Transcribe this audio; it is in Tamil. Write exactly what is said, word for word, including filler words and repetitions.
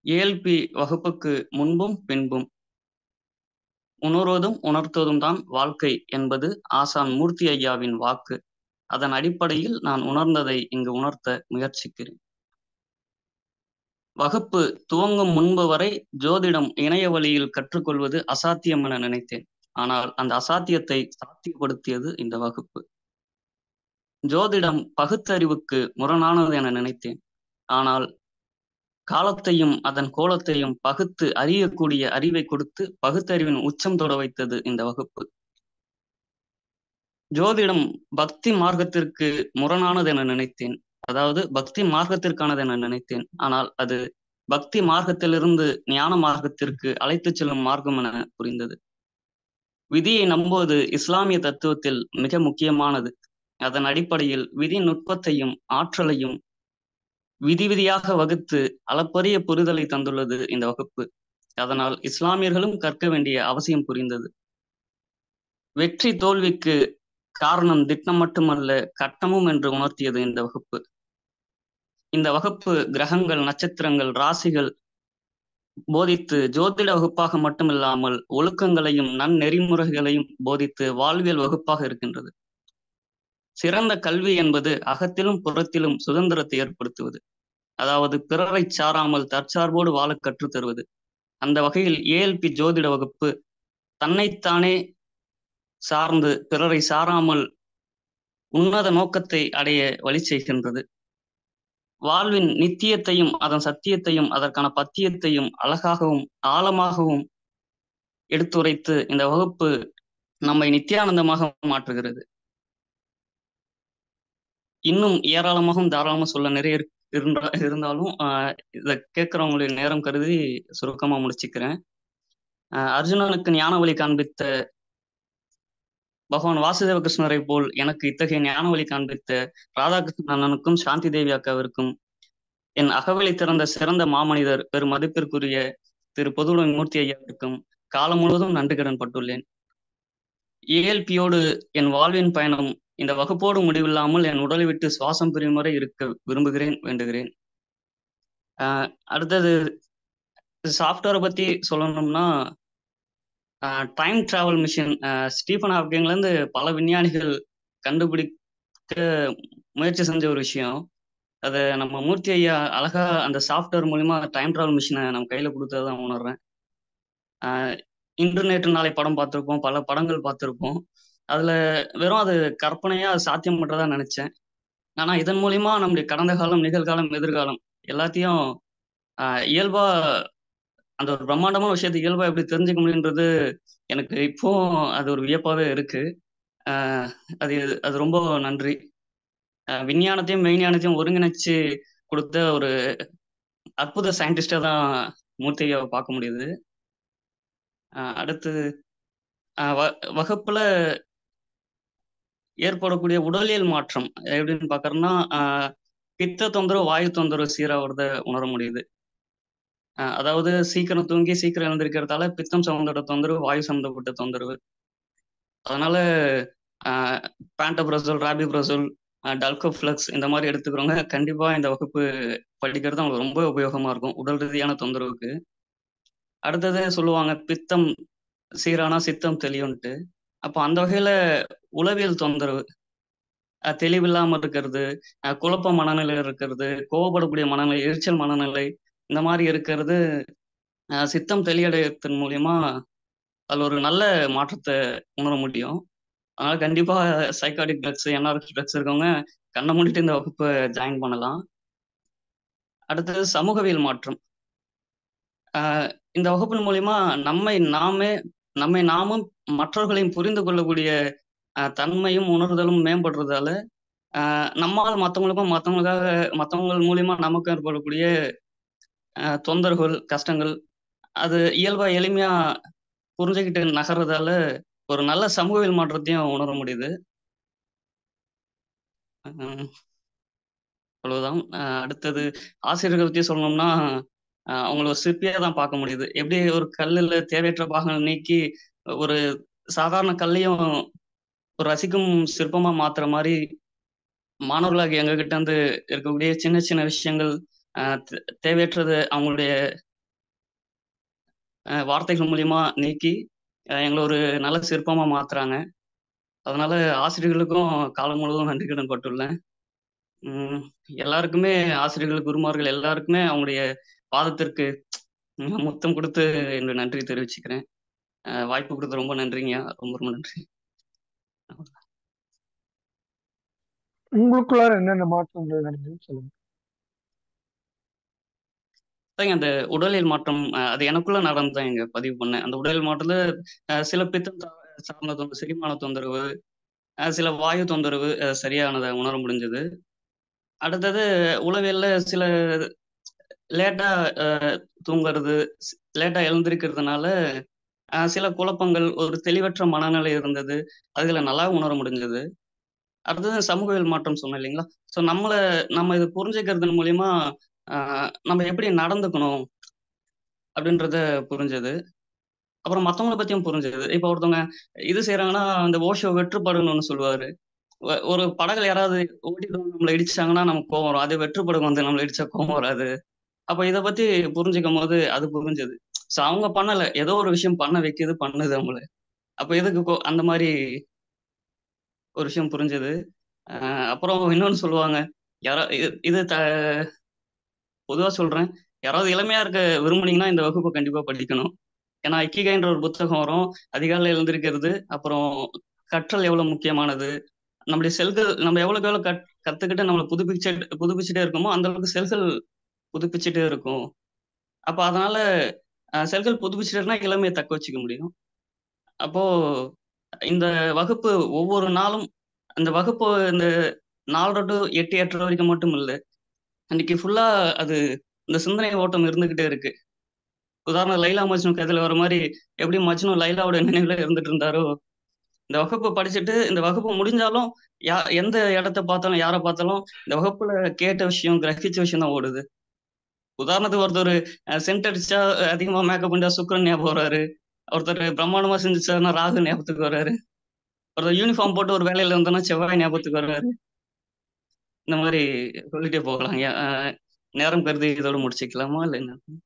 ஏஎல்பி வகுப்புக்கு முன்பும் பின்பும் உணர்வதும் உணர்த்துவதும் தான் வாழ்க்கை என்பது ஆசான் மூர்த்தி ஐயாவின் வாக்கு. அதன் அடிப்படையில் நான் உணர்ந்ததை இங்கு உணர்த்த முயற்சிக்கிறேன். வகுப்பு துவங்கும் முன்பு வரை ஜோதிடம் இணைய வழியில் கற்றுக்கொள்வது அசாத்தியம் என நினைத்தேன். ஆனால் அந்த அசாத்தியத்தை சாத்தியப்படுத்தியது இந்த வகுப்பு. ஜோதிடம் பகுத்தறிவுக்கு முரணானது என நினைத்தேன். ஆனால் காலத்தையும் அதன் கோலத்தையும் பகுத்து அறியக்கூடிய அறிவை கொடுத்து பகுத்தறிவின் உச்சம் தொட வைத்தது இந்த வகுப்பு. ஜோதிடம் பக்தி மார்க்கத்திற்கு முரணானது என நினைத்தேன். அதாவது பக்தி மார்க்கத்திற்கானது என நினைத்தேன். ஆனால் அது பக்தி மார்க்கத்திலிருந்து ஞான மார்க்கத்திற்கு அழைத்து செல்லும் மார்க்கம் என புரிந்தது. விதியை நம்புவது இஸ்லாமிய தத்துவத்தில் மிக முக்கியமானது. அதன் அடிப்படையில் விதி நுட்பத்தையும் ஆற்றலையும் விதி விதியாக வகுத்து அளப்பரிய புரிதலை தந்துள்ளது இந்த வகுப்பு. அதனால் இஸ்லாமியர்களும் கற்க வேண்டிய அவசியம் புரிந்தது. வெற்றி தோல்விக்கு காரணம் திட்டம் மட்டுமல்ல கட்டமும் என்று உணர்த்தியது இந்த வகுப்பு. இந்த வகுப்பு கிரகங்கள், நட்சத்திரங்கள், ராசிகள் போதித்து ஜோதிட வகுப்பாக மட்டுமில்லாமல் ஒழுக்கங்களையும் நன்னெறிமுறைகளையும் போதித்து வாழ்வியல் வகுப்பாக இருக்கின்றது. சிறந்த கல்வி என்பது அகத்திலும் புறத்திலும் சுதந்திரத்தை ஏற்படுத்துவது. அதாவது பிறரை சாராமல் தற்சார்போடு வாழ கற்றுத் தருவது. அந்த வகையில் ஏஎல்பி ஜோதிட வகுப்பு தன்னைத்தானே சார்ந்து பிறரை சாராமல் உன்னத நோக்கத்தை அடைய வழி செய்கின்றது. வாழ்வின் நித்தியத்தையும் அதன் சத்தியத்தையும் அதற்கான பத்தியத்தையும் அழகாகவும் ஆழமாகவும் எடுத்துரைத்து இந்த வகுப்பு நம்மை நித்தியானந்தமாக மாற்றுகிறது. இன்னும் ஏராளமாகவும் தாராளமாக சொல்ல நிறைய இருந்தா இருந்தாலும் ஆஹ் இதை கேட்கிறவங்களுடைய நேரம் கருதி சுருக்கமா முடிச்சுக்கிறேன். ஆஹ் அர்ஜுனனுக்கு ஞான வழி காண்பித்த பகவான் வாசுதேவ கிருஷ்ணரை போல் எனக்கு இத்தகைய ஞான வழி காண்பித்த ராதாகிருஷ்ணனுக்கும் சாந்தி தேவி அக்காவிற்கும் என் அகவலை திறந்த சிறந்த மாமனிதர் பெரும் மதிப்பிற்குரிய திரு பொதுவுடைமை மூர்த்தி ஐயாவிற்கும் காலம் முழுவதும் நன்றி கடன் பட்டுள்ளேன். ஏஎல்பியோடு என் வாழ்வின் பயணம் இந்த வகுப்போடு முடிவில்லாமல் என் உடலை விட்டு சுவாசம் பிரியும் வரை இருக்க விரும்புகிறேன், வேண்டுகிறேன். ஆஹ் அடுத்தது சாஃப்ட்வேரை பத்தி சொல்லணும்னா டைம் டிராவல் மிஷின் ஸ்டீஃபன் ஹாக்கிங்ல இருந்து பல விஞ்ஞானிகள் கண்டுபிடிக்க முயற்சி செஞ்ச ஒரு விஷயம். அதை நம்ம மூர்த்தி ஐயா அழகா அந்த சாஃப்ட்வேர் மூலியமா டைம் டிராவல் மிஷினை நம்ம கையில கொடுத்ததான் உணர்றேன். ஆஹ் இன்டர்நெட் நாளை படம் பார்த்துருப்போம், பல படங்கள் பார்த்துருப்போம். அதுல வெறும் அது கற்பனையா சாத்தியம் பண்றதா நினைச்சேன். ஆனா இதன் மூலியமா நம்முடைய கடந்த காலம், நிகழ்காலம், எதிர்காலம் எல்லாத்தையும் ஆஹ் இயல்பா அந்த ஒரு பிரம்மாண்டமான விஷயத்தை இயல்பா எப்படி தெரிஞ்சுக்க முடியுன்றது எனக்கு இப்போ அது ஒரு வியப்பாவே இருக்கு. ஆஹ் அது அது ரொம்ப நன்றி. விஞ்ஞானத்தையும் மெய்ஞானத்தையும் ஒருங்கிணைச்சு கொடுத்த ஒரு அற்புத சயின்டிஸ்டா தான் மூர்த்தியை பார்க்க முடியுது. அடுத்து வகுப்புல ஏற்படக்கூடிய உடலியல் மாற்றம் எப்படின்னு பாக்குறோம்னா பித்த தொந்தரவு, வாயு தொந்தரவு சீராகிறத உணர முடியுது. அதாவது சீக்கிரம் தூங்கி சீக்கிரம் எழுந்திருக்கிறதால பித்தம் சம்பந்தப்பட்ட தொந்தரவு, வாயு சம்பந்தப்பட்ட தொந்தரவு. அதனால ஆஹ் பேண்டபிரசோல், ராபிப்ரசோல், டல்கோஃப்ளக்ஸ் இந்த மாதிரி எடுத்துக்கிறவங்க கண்டிப்பா இந்த வகுப்பு படிக்கிறது அவங்களுக்கு ரொம்ப உபயோகமா இருக்கும் உடல் ரீதியான தொந்தரவுக்கு. அடுத்தது சொல்லுவாங்க பித்தம் சீரானா சித்தம் தெளியும்ட்டு. அப்போ அந்த வகையில உளவியல் தொந்தரவு, தெளிவில்லாம இருக்கிறது, குழப்ப மனநிலை இருக்கிறது, கோவப்படக்கூடிய மனநிலை, எரிச்சல் மனநிலை, இந்த மாதிரி இருக்கிறது சித்தம் தெளியடையத்தின் மூலியமா அதுல ஒரு நல்ல மாற்றத்தை உணர முடியும். அதனால கண்டிப்பா சைக்காட்டிக் ட்ரக்ஸ், என்ஆர்எஸ் ட்ரக்ஸ் இருக்கவங்க கண்ணை மூடிட்டு இந்த வகுப்பை ஜாயின் பண்ணலாம். அடுத்தது சமூகவியல் மாற்றம். ஆஹ் இந்த வகுப்பின் மூலியமா நம்மை நாமே நம்மை நாமும் மற்றவர்களையும் புரிந்து கொள்ளக்கூடிய தன்மையும் உணர்தலும் மேம்படுறதால ஆஹ் நம்மால் மற்றவங்களுக்கும் மற்றவங்களுக்காக மற்றவங்க மூலியமா நமக்கு ஏற்படக்கூடிய ஆஹ் தொந்தரவுகள், கஷ்டங்கள் அது இயல்பா எளிமையா புரிஞ்சுக்கிட்டு நகர்றதால ஒரு நல்ல சமூகவியல் மாற்றத்தையும் உணர முடியுது. அவ்வளவுதான். அடுத்தது ஆசிரியர்கள் பத்தி சொல்லணும்னா அவங்கள ஒரு சிற்பியா தான் பார்க்க முடியுது. எப்படி ஒரு கல்லுல தேவையற்ற பாகங்கள் நீக்கி ஒரு சாதாரண கல்லையும் ஒரு ரசிக்கும் சிற்பமா மாத்துற மாதிரி மாணவர்களாக எங்க கிட்ட இருந்து இருக்கக்கூடிய சின்ன சின்ன விஷயங்கள் ஆஹ் தேவையற்றது அவங்களுடைய அ வார்த்தைகள் மூலியமா நீக்கி, அ எங்கள ஒரு நல்ல சிற்பமா மாத்துறாங்க. அதனால ஆசிரியர்களுக்கும் காலம் முழுவதும் நன்றி கடன் பட்டுள்ளேன். ம் எல்லாருக்குமே ஆசிரியர்கள், குருமார்கள் எல்லாருக்குமே அவங்களுடைய பாதத்திற்கு முத்தம் குடுத்து என்னுடைய நன்றி தெரிவிச்சுக்கிறேன். அ வாய்ப்பு குடுத்து ரொம்ப நன்றிங்கய்யா. ரொம்ப ரொம்ப நன்றி. உங்களுக்குள்ளார என்னென்ன மாற்றங்கள் நடந்ததுன்னு சொல்லுங்க. அதாங்க அந்த உடலியல் மாற்றம் அ அது எனக்குள்ள நடந்ததுதான் இங்க பதிவு பண்ணேன். அந்த உடலியல் மாற்றத்துல அ சில பித்தம் சா சார்ந்த தொந்தரவு, செரிமான தொந்தரவு, அ சில வாயு தொந்தரவு அ சரியானத உணர முடிஞ்சது. அடுத்தது உளவியல்ல சில லேட்டா அ தூங்குறது, ஸ் லேட்டா எழுந்திரிக்கிறதுனால, அ சில குழப்பங்கள், ஒரு தெளிவற்ற மனநிலை இருந்தது. அதுல நல்லா உணர முடிஞ்சது. அடுத்தது சமூகவியல் மாற்றம் சொன்னேன் இல்லைங்களா? ஸோ நம்மள நம்ம இத புரிஞ்சுக்கிறதன் மூலியமா, அ நம்ம எப்படி நடந்துக்கணும் அப்படின்றத புரிஞ்சது. அப்புறம் மத்தவங்கள பத்தியும் புரிஞ்சது. இப்ப ஒருத்தவங்க இது செய்றாங்கன்னா, அந்த ஓஷோ வெற்றுப்படுன்னு ஒண்ணு சொல்லுவாரு. ஒ ஒரு படகுல யாராவது ஓட்டிட்டு வந்து நம்மள இடிச்சுட்டாங்கன்னா நமக்கு கோவம் வரும். அதே வெற்று படகு வந்து நம்மள இடிச்சா கோவம் வராது. அப்ப இத பத்தி புரிஞ்சுக்கும்போது அது புரிஞ்சது. ஸோ அவங்க பண்ணல. ஏதோ ஒரு விஷயம் பண்ண வைக்குது, பண்ணுது அவங்கள. அப்ப எதுக்கு கோ அந்த மாரி ஒரு விஷயம் புரிஞ்சது. அ அப்புறம் இன்னொன்னு சொல்லுவாங்க. யாரா இது இது த பொதுவா சொல்றேன். யாராவது இளமையா இருக்க விரும்புனீங்கன்னா, இந்த வகுப்ப கண்டிப்பா படிக்கணும். ஏன்னா, இக்கிகைன்ற ஒரு புத்தகம் வரும். அதிகாலைல எழுந்திரிக்கிறது, அப்புறம் கற்றல் எவ்வளோ முக்கியமானது. நம்முடைய செல்கள் நம்ம எவ்வளோக்கு எவ்வளோ கத் கத்துக்கிட்டு நம்மள புதுப்பிச்சுட் புதுப்பிச்சுட்டே இருக்கோமோ, அந்த அளவுக்கு செல்கள் புதுப்பிச்சுட்டே இருக்கும். அப்ப அதனால அ செல்கள் புதுப்பிச்சுட்டே இருந்தா இளமைய தக்க வச்சுக்க முடியும். அப்போ இந்த வகுப்பு ஒவ்வொரு நாளும் அந்த வகுப்பு இந்த நாலரை டூ எட்டு, எட்டரை வரைக்கும் மட்டும் இல்ல. அன்னைக்கு ஃபுல்லா அது இந்த சிந்தனை ஓட்டம் இருந்துகிட்டே இருக்கு. உதாரணம் லைலா மஜ்னு கதையில வர மாரி, எப்படி மஜ்னு லைலாவோட நினைவுல இருந்துட்டு இருந்தாரோ, இந்த வகுப்பு படிச்சுட்டு, இந்த வகுப்பு முடிஞ்சாலும், யா எந்த இடத்த பார்த்தாலும், யார பார்த்தாலும், இந்த வகுப்புல கேட்ட விஷயம், கிரகிச்ச விஷயம் தான் ஓடுது. உதாரணத்துக்கு ஒருத்தரு அ சென்ட் அடிச்சா அதிகமா மேக்கப் பண்ணிட்டா சுக்கிரன் ஞாபகம் வராரு. ஒருத்தரு பிரம்மாண்டமா செஞ்சுட்டாருன்னா ராகு ஞாபகத்துக்கு வராரு. ஒருத்தர் யூனிஃபார்ம் போட்டு ஒரு வேலையில இருந்தான்னா செவ்வாய் ஞாபகத்துக்கு வராரு. இந்த மாரி சொல்லிட்டே போகலாங்க. அ நேரம் கருதி இதோட முடிச்சுக்கலாமா? இல்ல என்ன?